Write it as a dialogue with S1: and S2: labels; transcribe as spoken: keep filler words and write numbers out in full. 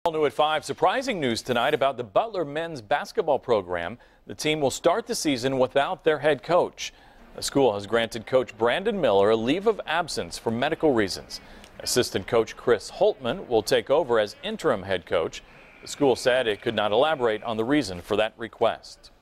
S1: All new at five, surprising news tonight about the Butler men's basketball program. The team will start the season without their head coach. The school has granted coach Brandon Miller a leave of absence for medical reasons. Assistant coach Chris Holtman will take over as interim head coach. The school said it could not elaborate on the reason for that request.